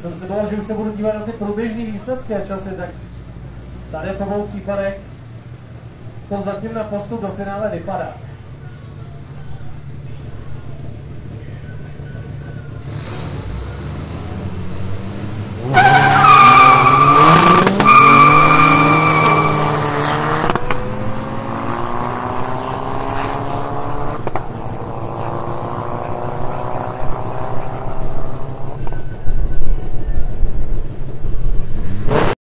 jsem se bál, že už se budu dívat na ty průběžné výsledky a časy, tak tady v obou případech to zatím na postup do finále vypadá.